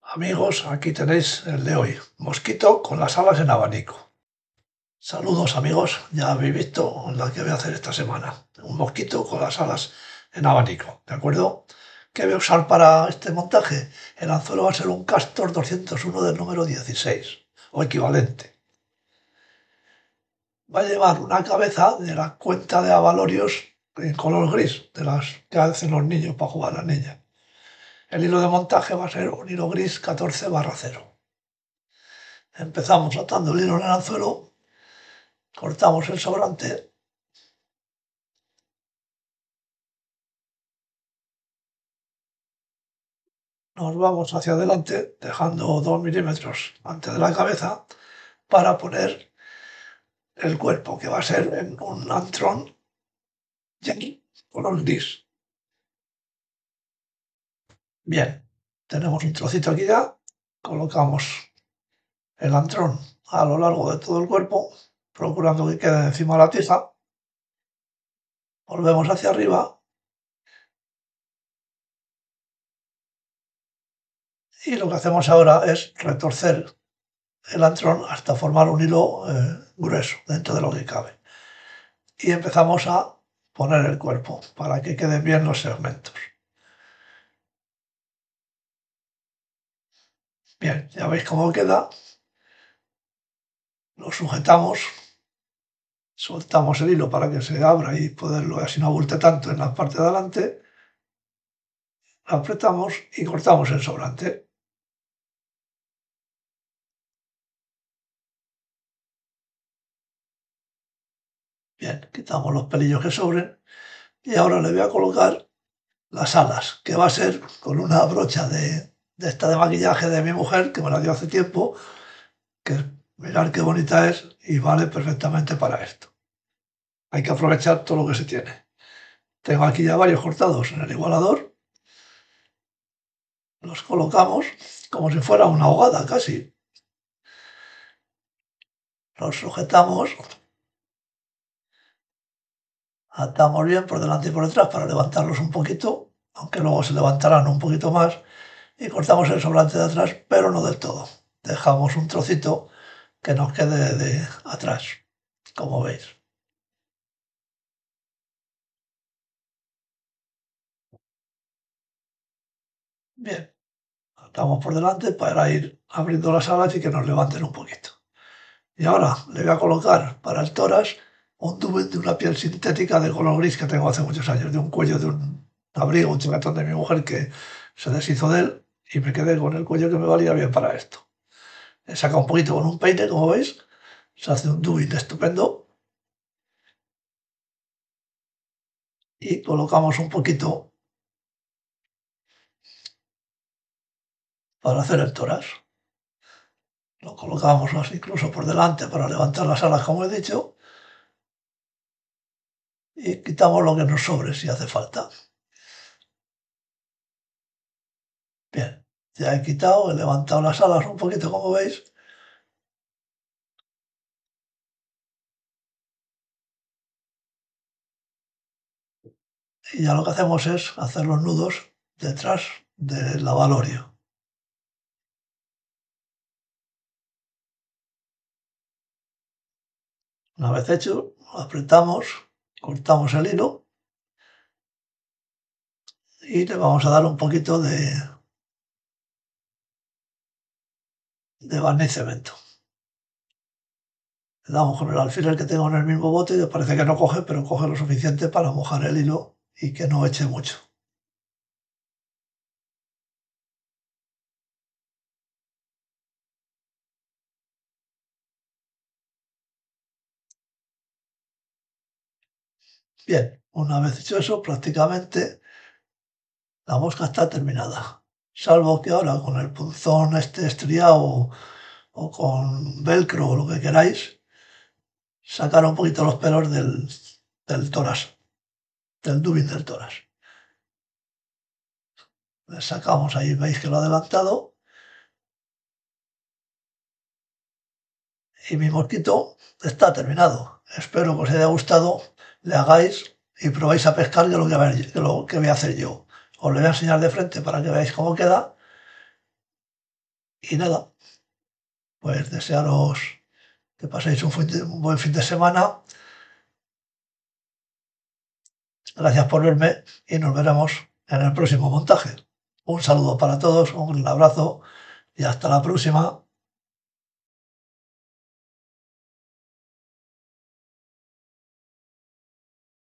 Amigos, aquí tenéis el de hoy. Mosquito con las alas en abanico. Saludos amigos, ya habéis visto la que voy a hacer esta semana. Un mosquito con las alas en abanico, ¿de acuerdo? ¿Qué voy a usar para este montaje? El anzuelo va a ser un Castor 201 del número 16 o equivalente. Va a llevar una cabeza de la cuenta de abalorios en color gris, de las que hacen los niños para jugar a las niñas. El hilo de montaje va a ser un hilo gris 14/0. Empezamos atando el hilo en el anzuelo, cortamos el sobrante nos vamos hacia adelante dejando 2 milímetros antes de la cabeza para poner el cuerpo, que va a ser en un antrón color gris. Bien, tenemos un trocito aquí ya, colocamos el antrón a lo largo de todo el cuerpo, procurando que quede encima de la tiza, volvemos hacia arriba y lo que hacemos ahora es retorcer el antrón hasta formar un hilo grueso dentro de lo que cabe. Y empezamos a poner el cuerpo para que queden bien los segmentos. Bien, ya veis cómo queda. Lo sujetamos, soltamos el hilo para que se abra y poderlo, así no abulte tanto en la parte de adelante. Apretamos y cortamos el sobrante. Bien, quitamos los pelillos que sobren y ahora le voy a colocar las alas, que va a ser con una brocha de esta de maquillaje de mi mujer, que me la dio hace tiempo, que mirad qué bonita es y vale perfectamente para esto. Hay que aprovechar todo lo que se tiene. Tengo aquí ya varios cortados en el igualador. Los colocamos como si fuera una ahogada casi. Los sujetamos, atamos bien por delante y por detrás para levantarlos un poquito, aunque luego se levantarán un poquito más, y cortamos el sobrante de atrás, pero no del todo. Dejamos un trocito que nos quede de atrás, como veis. Bien, atamos por delante para ir abriendo las alas y que nos levanten un poquito. Y ahora le voy a colocar para el tórax un dubin de una piel sintética de color gris que tengo hace muchos años, de un cuello de un abrigo, un chaquetón de mi mujer que se deshizo de él y me quedé con el cuello que me valía bien para esto. Le saca un poquito con un peine, como veis, se hace un dubin estupendo y colocamos un poquito para hacer el tórax. Lo colocamos así incluso por delante para levantar las alas, como he dicho, y quitamos lo que nos sobre si hace falta. Bien, ya he quitado, he levantado las alas un poquito, como veis. Y ya lo que hacemos es hacer los nudos detrás del lavalorio. Una vez hecho, apretamos, cortamos el hilo y le vamos a dar un poquito de barniz cemento. Le damos con el alfiler que tengo en el mismo bote y parece que no coge, pero coge lo suficiente para mojar el hilo y que no eche mucho. Bien, una vez hecho eso, prácticamente la mosca está terminada. Salvo que ahora con el punzón este estriado o con velcro o lo que queráis, sacar un poquito los pelos del tórax, del dubin del tórax. Le sacamos ahí, veis que lo ha adelantado. Y mi mosquito está terminado. Espero que os haya gustado, le hagáis y probéis a pescar que lo que voy a hacer yo. Os lo voy a enseñar de frente para que veáis cómo queda Y nada, pues desearos que paséis un buen fin de semana. Gracias por verme y nos veremos en el próximo montaje. Un saludo para todos, un gran abrazo y hasta la próxima.